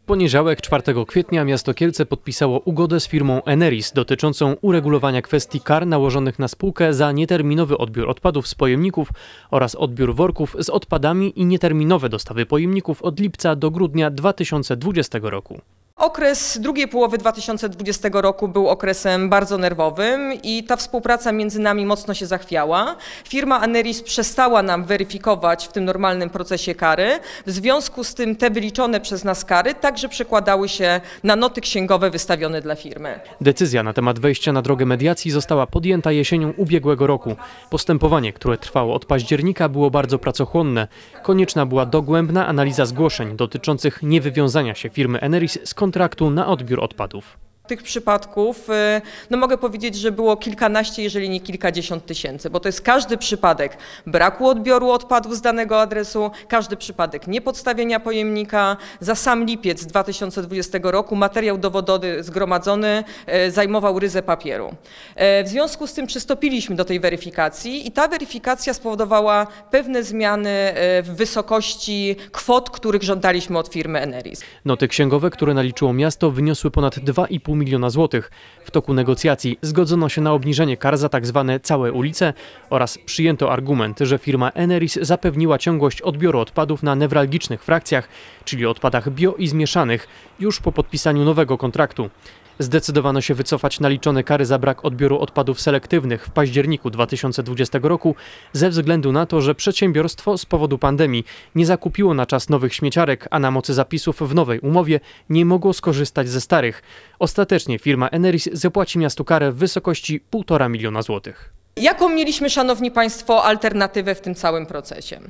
poniedziałek, 4 kwietnia, miasto Kielce podpisało ugodę z firmą Eneris dotyczącą uregulowania kwestii kar nałożonych na spółkę za nieterminowy odbiór odpadów z pojemników oraz odbiór worków z odpadami i nieterminowe dostawy pojemników od lipca do grudnia 2020 roku. Okres drugiej połowy 2020 roku był okresem bardzo nerwowym i ta współpraca między nami mocno się zachwiała. Firma Eneris przestała nam weryfikować w tym normalnym procesie kary. W związku z tym te wyliczone przez nas kary także przekładały się na noty księgowe wystawione dla firmy. Decyzja na temat wejścia na drogę mediacji została podjęta jesienią ubiegłego roku. Postępowanie, które trwało od października, było bardzo pracochłonne. Konieczna była dogłębna analiza zgłoszeń dotyczących niewywiązania się firmy Eneris z kontraktu na odbiór odpadów. Tych przypadków, mogę powiedzieć, że było kilkanaście, jeżeli nie kilkadziesiąt tysięcy, bo to jest każdy przypadek braku odbioru odpadów z danego adresu, każdy przypadek niepodstawienia pojemnika. Za sam lipiec 2020 roku materiał dowodowy zgromadzony zajmował ryzę papieru. W związku z tym przystąpiliśmy do tej weryfikacji i ta weryfikacja spowodowała pewne zmiany w wysokości kwot, których żądaliśmy od firmy Eneris. Noty księgowe, które naliczyło miasto, wyniosły ponad 2,5 miliona złotych. W toku negocjacji zgodzono się na obniżenie kar za tzw. całe ulice oraz przyjęto argument, że firma Eneris zapewniła ciągłość odbioru odpadów na newralgicznych frakcjach, czyli odpadach bio i zmieszanych, już po podpisaniu nowego kontraktu. Zdecydowano się wycofać naliczone kary za brak odbioru odpadów selektywnych w październiku 2020 roku ze względu na to, że przedsiębiorstwo z powodu pandemii nie zakupiło na czas nowych śmieciarek, a na mocy zapisów w nowej umowie nie mogło skorzystać ze starych. Ostatecznie firma Eneris zapłaci miastu karę w wysokości 1,5 miliona złotych. Jaką mieliśmy, szanowni państwo, alternatywę w tym całym procesie?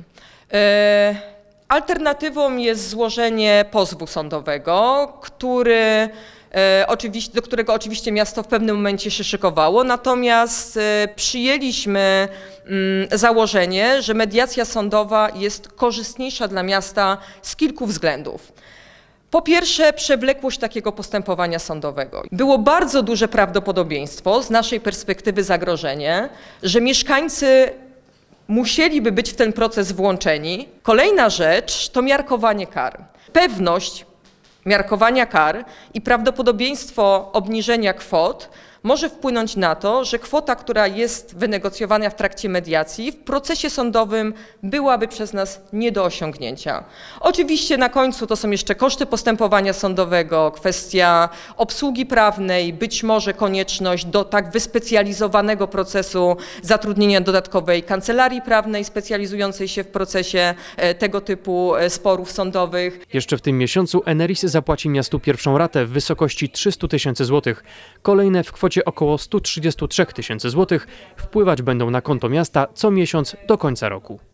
Alternatywą jest złożenie pozwu sądowego, do którego oczywiście miasto w pewnym momencie się szykowało, natomiast przyjęliśmy założenie, że mediacja sądowa jest korzystniejsza dla miasta z kilku względów. Po pierwsze, przewlekłość takiego postępowania sądowego. Było bardzo duże prawdopodobieństwo, z naszej perspektywy zagrożenie, że mieszkańcy musieliby być w ten proces włączeni. Kolejna rzecz to miarkowanie kar. Pewność miarkowania kar i prawdopodobieństwo obniżenia kwot może wpłynąć na to, że kwota, która jest wynegocjowana w trakcie mediacji, w procesie sądowym byłaby przez nas nie do osiągnięcia. Oczywiście na końcu to są jeszcze koszty postępowania sądowego, kwestia obsługi prawnej, być może konieczność do tak wyspecjalizowanego procesu zatrudnienia dodatkowej kancelarii prawnej specjalizującej się w procesie tego typu sporów sądowych. Jeszcze w tym miesiącu Eneris zapłaci miastu pierwszą ratę w wysokości 300 tysięcy złotych. Kolejne w kwocie około 133 tysięcy złotych wpływać będą na konto miasta co miesiąc do końca roku.